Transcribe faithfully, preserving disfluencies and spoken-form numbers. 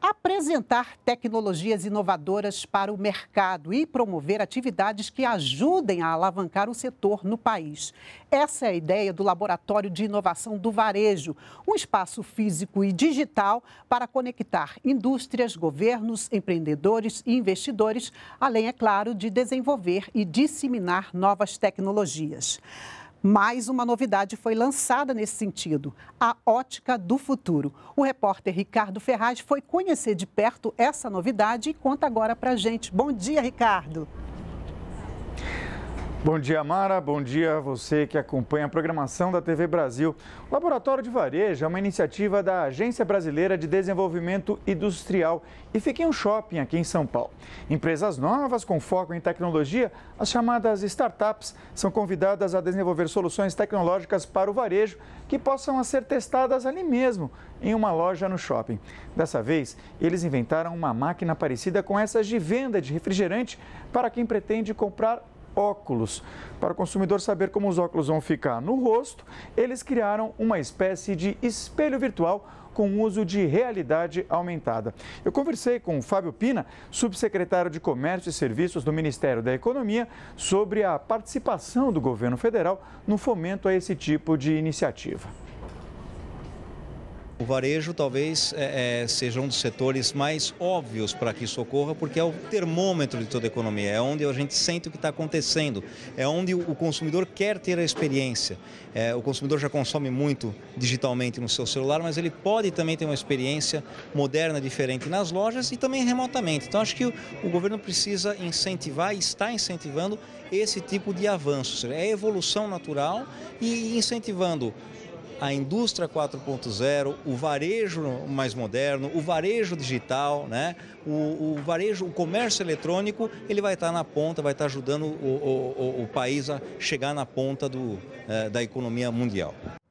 apresentar tecnologias inovadoras para o mercado e promover atividades que ajudem a alavancar o setor no país. Essa é a ideia do Laboratório de Inovação do Varejo, um espaço físico e digital para conectar indústrias, governos, empreendedores e investidores, além, é claro, de desenvolver e disseminar novas tecnologias. Mais uma novidade foi lançada nesse sentido, a ótica do futuro. O repórter Ricardo Ferraz foi conhecer de perto essa novidade e conta agora pra gente. Bom dia, Ricardo. Bom dia, Mara. Bom dia a você que acompanha a programação da T V Brasil. O Laboratório de Varejo é uma iniciativa da Agência Brasileira de Desenvolvimento Industrial e fica em um shopping aqui em São Paulo. Empresas novas com foco em tecnologia, as chamadas startups, são convidadas a desenvolver soluções tecnológicas para o varejo que possam ser testadas ali mesmo, em uma loja no shopping. Dessa vez, eles inventaram uma máquina parecida com essas de venda de refrigerante para quem pretende comprar óculos. Para o consumidor saber como os óculos vão ficar no rosto, eles criaram uma espécie de espelho virtual com uso de realidade aumentada. Eu conversei com o Fábio Pina, subsecretário de Comércio e Serviços do Ministério da Economia, sobre a participação do governo federal no fomento a esse tipo de iniciativa. O varejo talvez é, é, seja um dos setores mais óbvios para que isso ocorra, porque é o termômetro de toda a economia, é onde a gente sente o que está acontecendo, é onde o consumidor quer ter a experiência. É, o consumidor já consome muito digitalmente no seu celular, mas ele pode também ter uma experiência moderna, diferente nas lojas e também remotamente. Então acho que o, o governo precisa incentivar e está incentivando esse tipo de avanço, ou seja, é a evolução natural e incentivando a indústria quatro ponto zero, o varejo mais moderno, o varejo digital, né? o, o varejo, o comércio eletrônico, ele vai estar na ponta, vai estar ajudando o, o, o país a chegar na ponta do, é, da economia mundial.